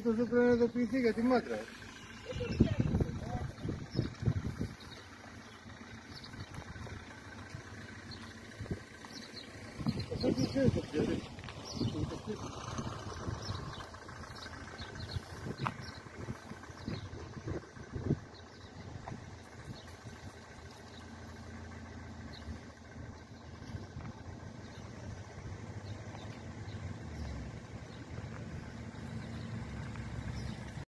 που το ζώο πρέπει να ειδοποιηθεί για τη μάτρα. Αυτό τι ξέρει το πιέζει.